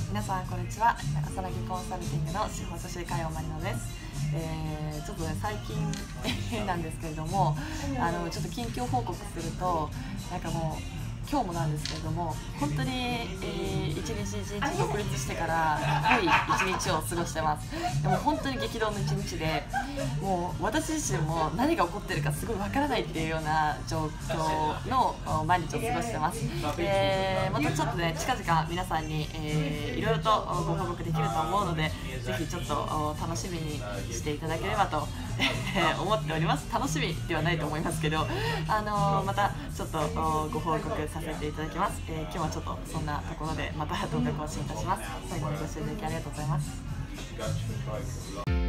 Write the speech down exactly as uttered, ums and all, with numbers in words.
皆さんこんにちは。朝ラギコンサルティングの司法書士海尾まりのです。えー、ちょっとね最近なんですけれども、あのちょっと近況報告すると、なんかもう今日もなんですけれども、本当に、えー、一日一日独立してから濃い一日を過ごしてます。でも本当に激動の一日で、もう私自身も何が起こってるかすごいわからないっていうような状況の毎日を過ごしてます。えー、またちょっとね近々皆さんに、えー、いろいろとご報告できると思うので、ぜひちょっと楽しみにしていただければと思っております。楽しみではないと思いますけど、あのー、またちょっとご報告させていただきます。えー、今日はちょっとそんなところでまた動画更新いたします。最後までご視聴いただきありがとうございます。